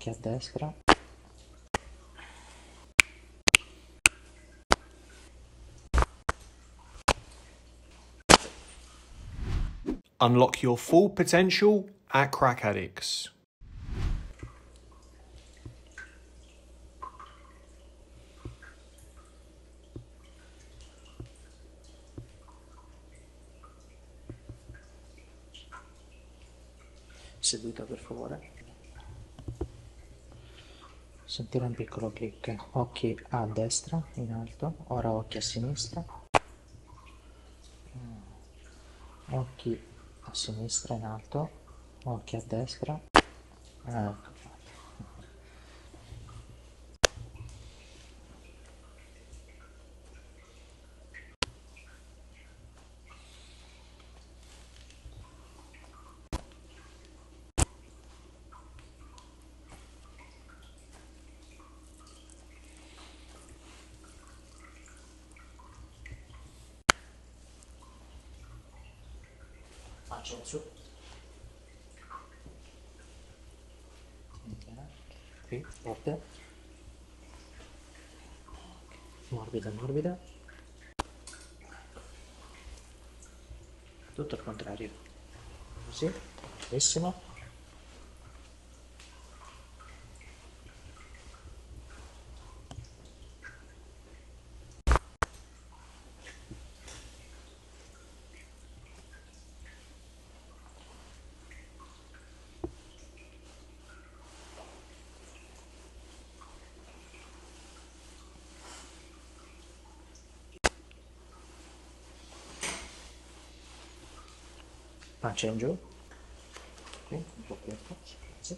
occhi a destra, Unlock your full potential at Crack Addicts. seduta per favore. Sentire un piccolo click, occhi a destra in alto, ora occhi a sinistra, occhi a sinistra in alto, occhi a destra, ecco. Faccia su, qui, forte, morbida, morbida, tutto al contrario, così, bravissimo. Pancia in giù, qui, un po' più alto, sì.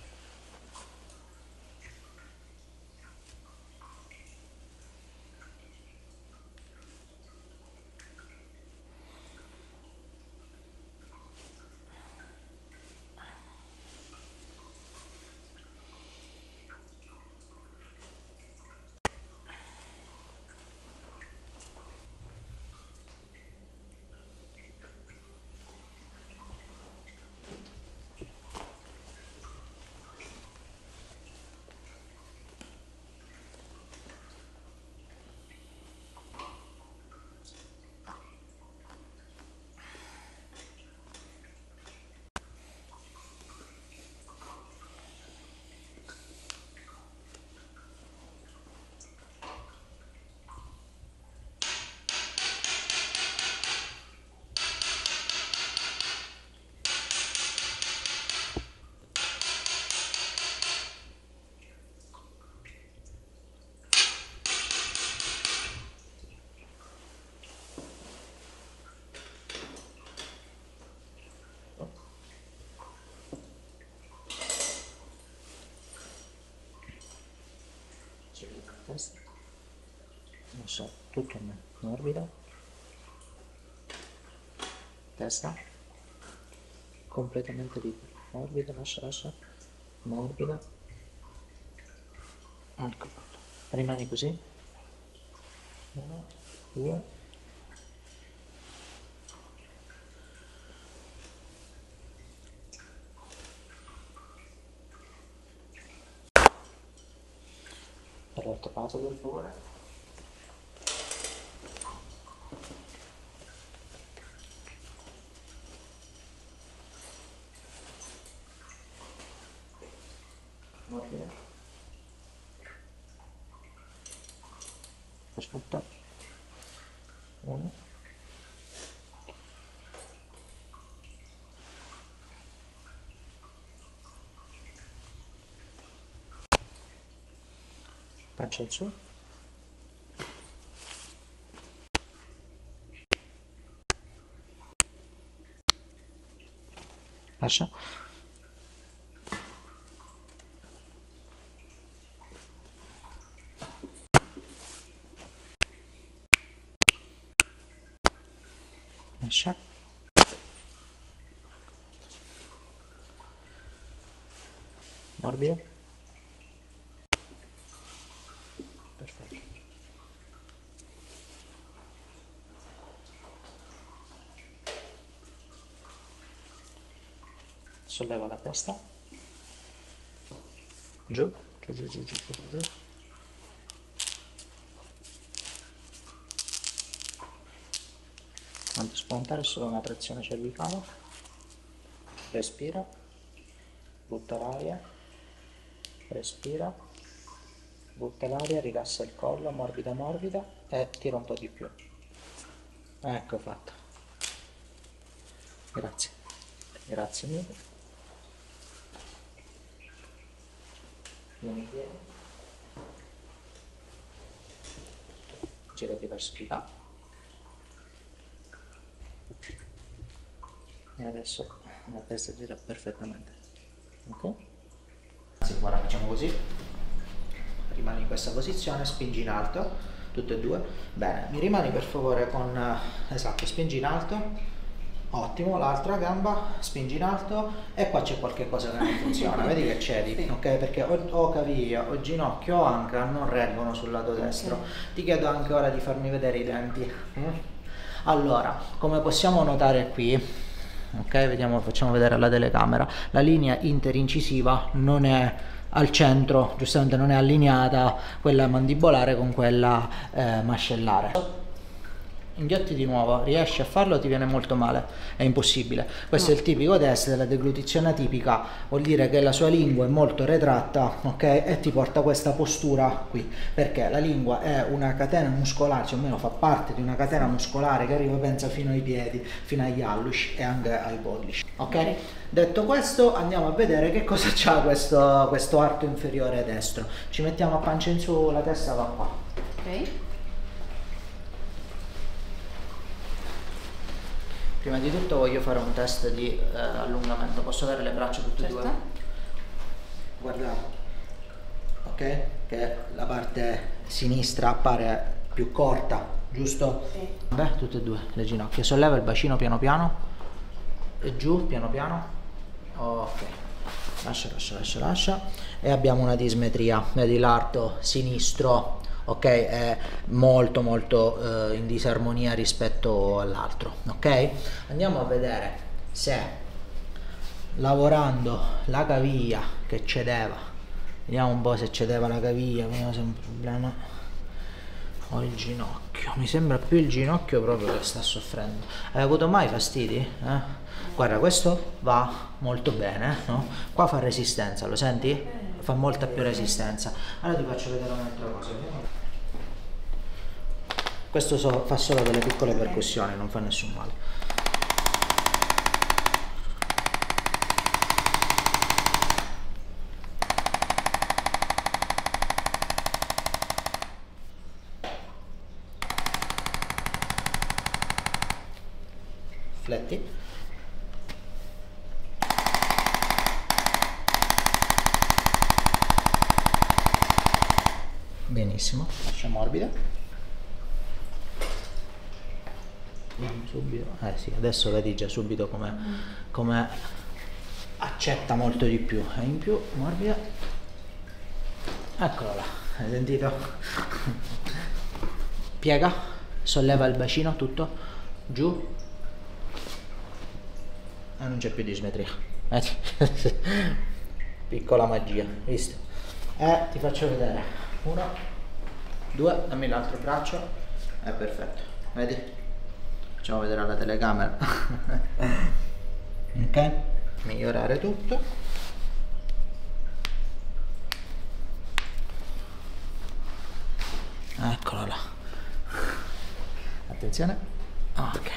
Testa, lascia tutto morbido, testa completamente libera, morbida, lascia, morbida, ecco fatto, rimani così, 1, 2, per l'altro lato per favore. Morbida, perfetto, 1, pancia in su, lascia, lascia, morbido, perfetto, solleva la testa, giù, giù, giù, giù, giù, giù, giù. Non spuntare, solo una trazione cervicale. Respira, butta l'aria, respira, butta l'aria, rilassa il collo, morbida morbida e tira un po' di più. Ecco fatto. Grazie. Grazie mille. Vieni piedi. Girati verso di là. E adesso la testa gira perfettamente. Ok? Ora facciamo così. Rimani in questa posizione, spingi in alto, tutte e due. Bene, mi rimani per favore con... esatto, spingi in alto. Ottimo, l'altra gamba, spingi in alto e qua c'è qualche cosa che non funziona, vedi che cedi, ok? Perché o caviglia o ginocchio o anca non reggono sul lato destro. Ti chiedo anche ora di farmi vedere i denti. Allora, come possiamo notare qui, ok? Vediamo, facciamo vedere alla telecamera, la linea interincisiva non è al centro, giustamente non è allineata quella mandibolare con quella mascellare. Inghiotti di nuovo, riesci a farlo, ti viene molto male, è impossibile. Questo è il tipico test della deglutizione atipica, vuol dire che la sua lingua è molto retratta, ok? E ti porta a questa postura qui, perché la lingua è una catena muscolare, cioè almeno fa parte di una catena muscolare che arriva, pensa, fino ai piedi, fino agli alluci e anche ai pollici, ok? Detto questo, andiamo a vedere che cosa c'ha questo arto inferiore destro. Ci mettiamo a pancia in su, la testa va qua. Ok. Prima di tutto voglio fare un test di allungamento. Posso avere le braccia tutte e due? Guardate, ok? Che la parte sinistra appare più corta, giusto? Sì. Beh, tutte e due le ginocchia. Solleva il bacino piano piano e giù piano piano. Ok. Lascia, lascia, lascia, lascia. E abbiamo una dismetria. Vedi l'arto sinistro, ok, è molto molto in disarmonia rispetto all'altro, ok? Andiamo a vedere se lavorando la caviglia che cedeva, vediamo un po' se cedeva la caviglia, vediamo se è un problema, o il ginocchio, mi sembra più il ginocchio proprio che sta soffrendo. Hai avuto mai fastidi? Guarda, questo va molto bene, no? Qua fa resistenza, lo senti? Fa molta più resistenza. Allora ti faccio vedere un'altra cosa. Questo fa solo delle piccole percussioni, non fa nessun male. Fletti. Benissimo, lascia morbida. Subito, sì, adesso vedi già subito come accetta molto di più, e in più morbida. Eccolo là, hai sentito? Piega, solleva il bacino tutto giù e non c'è più dismetria. Piccola magia, visto? Ti faccio vedere. 1, 2, dammi l'altro braccio. È perfetto, vedi? Facciamo vedere alla telecamera. Ok, migliorare tutto. Eccolo là. Attenzione. Ok.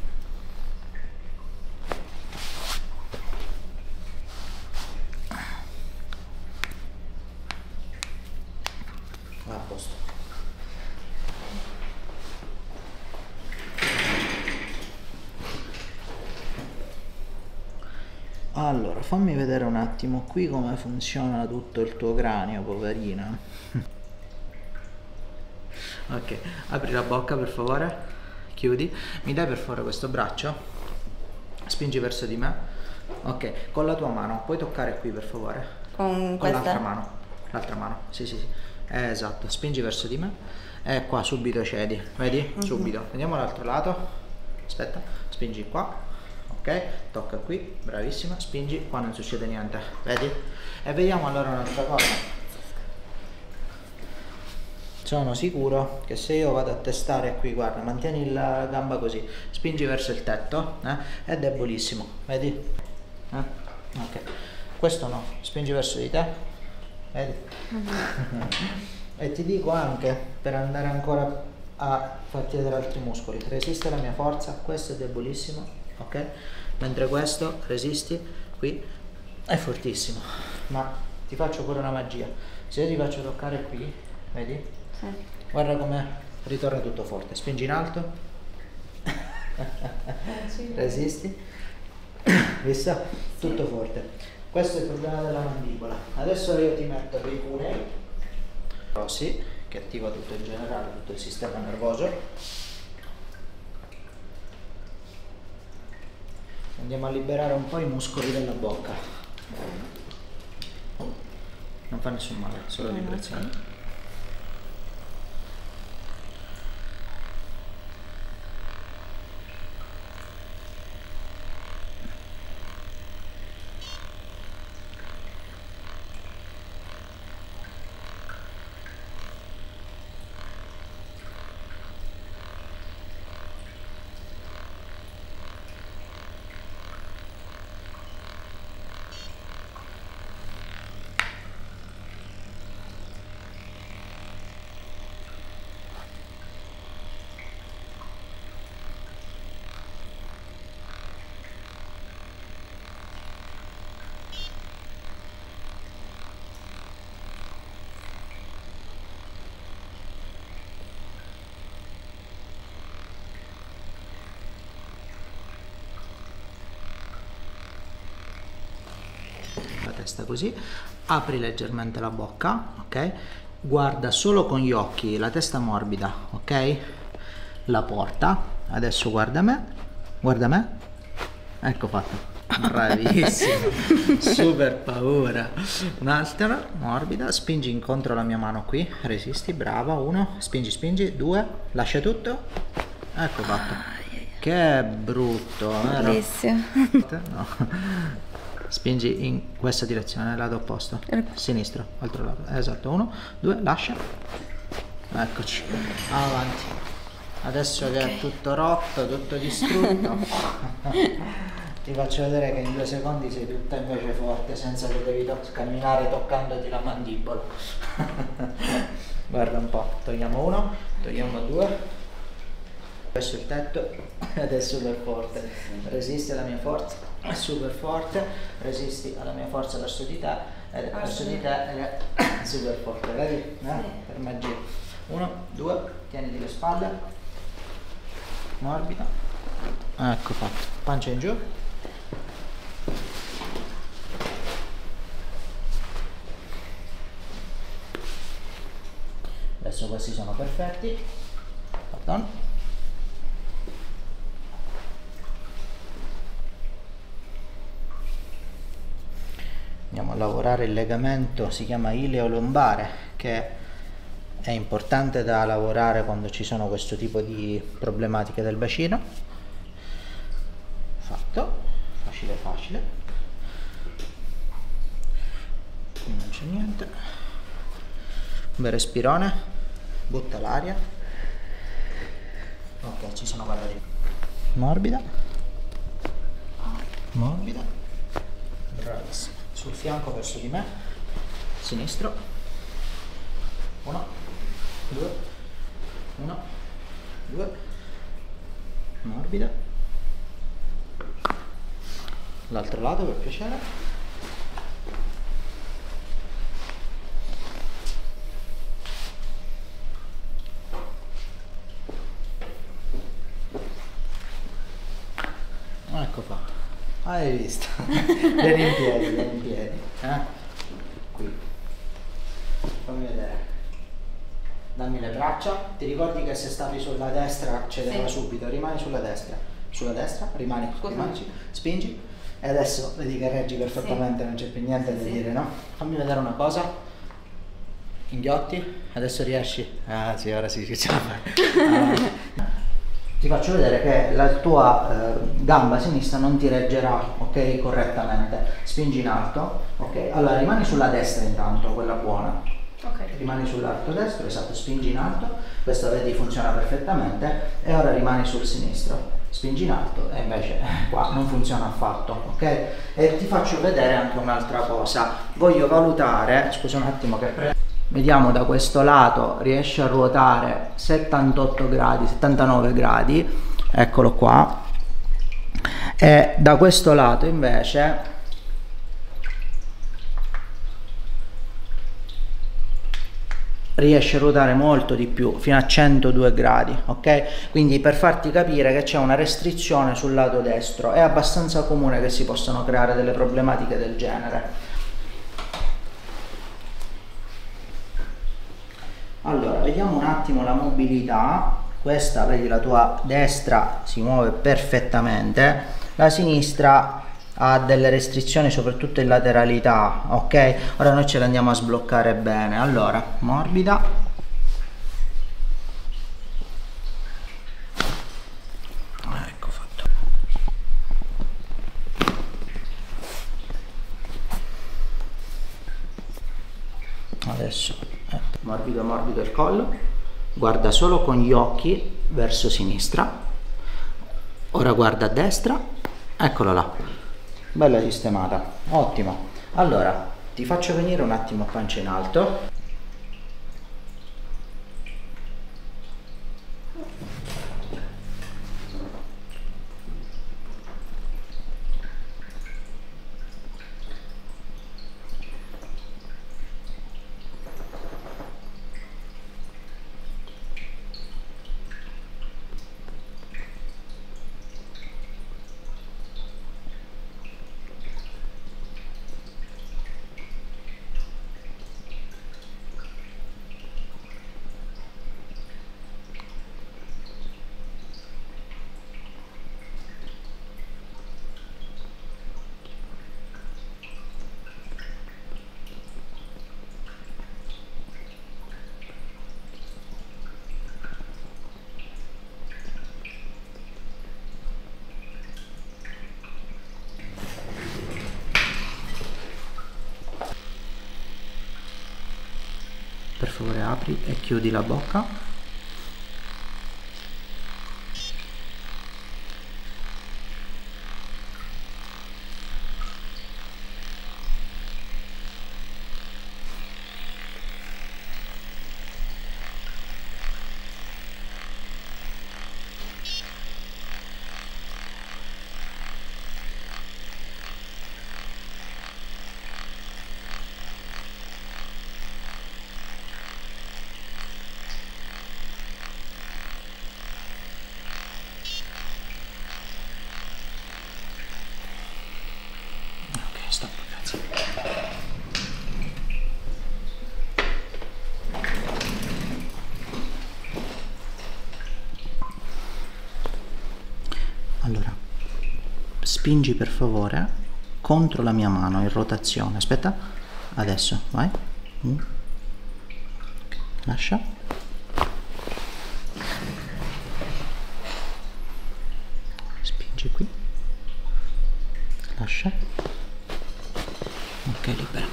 Va a posto. Allora, fammi vedere un attimo qui come funziona tutto il tuo cranio, poverina. Ok, apri la bocca per favore, chiudi. Mi dai per favore questo braccio? Spingi verso di me. Ok, con la tua mano, puoi toccare qui per favore? Con l'altra mano. L'altra mano, sì sì sì. Esatto, spingi verso di me. E qua subito cedi, vedi? Subito. Vediamo l'altro lato. Aspetta, spingi qua. ok? Tocca qui, bravissima, spingi, qua non succede niente, vedi? E vediamo allora un'altra cosa. Sono sicuro che se io vado a testare qui, guarda, mantieni la gamba così, spingi verso il tetto, è debolissimo, vedi? Ok, questo no, spingi verso di te, vedi? E ti dico anche, per andare ancora a farti vedere altri muscoli, resiste alla mia forza, questo è debolissimo, ok? Mentre questo, resisti, qui è fortissimo. Ma ti faccio pure una magia, se io ti faccio toccare qui, vedi? Guarda come ritorna tutto forte, spingi in alto, resisti, visto? Tutto forte. Questo è il problema della mandibola. Adesso io ti metto dei cunei grossi che attiva tutto in generale, tutto il sistema nervoso. Andiamo a liberare un po' i muscoli della bocca. Non fa nessun male, solo vibrazioni. La testa così, apri leggermente la bocca, ok? Guarda solo con gli occhi, la testa morbida, ok? La porta, adesso guarda me, ecco fatto, bravissimo, super paura, un'altra morbida, spingi incontro la mia mano qui, resisti, brava, 1, spingi, 2, lascia tutto, ecco fatto, che brutto, vero? Bellissimo. No. Spingi in questa direzione, lato opposto, sinistro, altro lato, esatto, 1, 2, lascia, eccoci, avanti, adesso che è tutto rotto, tutto distrutto, ti faccio vedere che in 2 secondi sei tutta invece forte, senza che devi camminare toccandoti la mandibola. Guarda un po', togliamo 1, togliamo 2, verso il tetto ed è super forte, resisti alla mia forza, è super forte, resisti alla mia forza verso di te ed è verso di te ed è super forte, vedi? Per magia. 1, 2, tieniti le spalle, morbida, ecco fatto, pancia in giù, adesso questi sono perfetti, pardon. Andiamo a lavorare il legamento, si chiama ileo-lombare, che è importante da lavorare quando ci sono questo tipo di problematiche del bacino. Fatto, facile facile, qui non c'è niente, un bel respirone, butta l'aria, ok, ci sono quella lì, morbida, morbida, bravissima. Sul fianco verso di me, sinistro, 1, 2, 1, 2, morbida, l'altro lato per piacere, ecco fatto. Hai visto? Vieni in piedi, qui, fammi vedere, dammi le braccia, ti ricordi che se stavi sulla destra cedeva subito, rimani sulla destra, rimani, spingi e adesso vedi che reggi perfettamente, non c'è più niente da dire, no? Fammi vedere una cosa, inghiotti, adesso riesci, ah sì, ora sì, ce la fai, ti faccio vedere che la tua gamba sinistra non ti reggerà, ok, correttamente. Spingi in alto, ok, allora rimani sulla destra intanto, quella buona, ok, rimani sull'arto destro, esatto, spingi in alto, questo vedi funziona perfettamente, e ora rimani sul sinistro, spingi in alto, e invece qua non funziona affatto, ok? E ti faccio vedere anche un'altra cosa, voglio valutare, scusa un attimo che prendo. Vediamo da questo lato, riesce a ruotare 78 gradi, 79 gradi, eccolo qua, e da questo lato invece riesce a ruotare molto di più, fino a 102 gradi, ok? Quindi per farti capire che c'è una restrizione sul lato destro, è abbastanza comune che si possano creare delle problematiche del genere. Allora, vediamo un attimo la mobilità. Questa, vedi, la tua destra si muove perfettamente, la sinistra ha delle restrizioni soprattutto in lateralità, ok? Ora noi ce le andiamo a sbloccare bene. Allora, morbida, ecco fatto. Adesso morbido morbido il collo, guarda solo con gli occhi verso sinistra, ora guarda a destra, eccolo là, bella sistemata, ottimo. Allora ti faccio venire un attimo a pancia in alto, per favore apri e chiudi la bocca. Stop, grazie. Allora, spingi per favore contro la mia mano in rotazione. Aspetta, adesso, vai. Lascia. Spingi qui. Lascia. Ok, libera.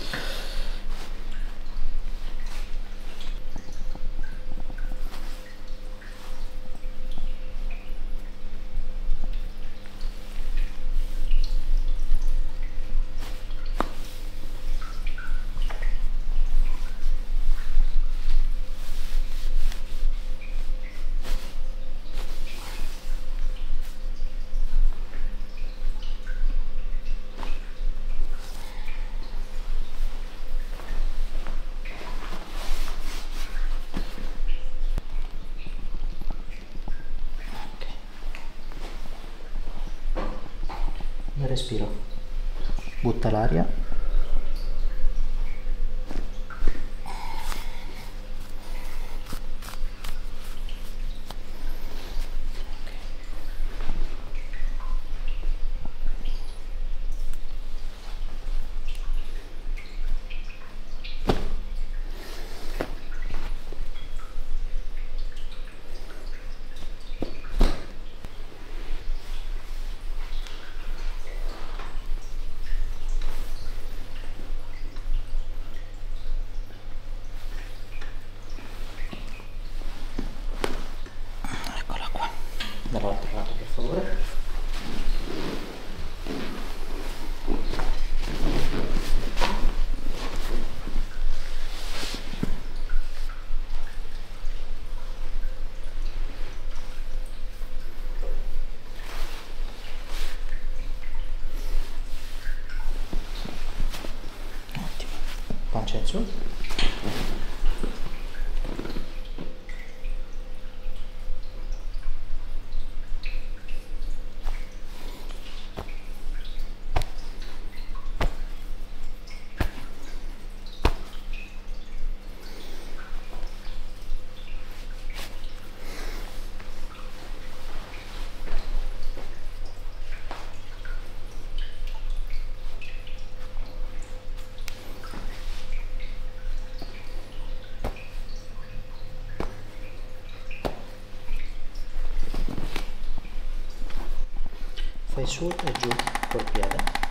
Respiro, butta l'aria, Dall'altro lato per favore. Ottimo, pancia in su. Fai su e giù col piede.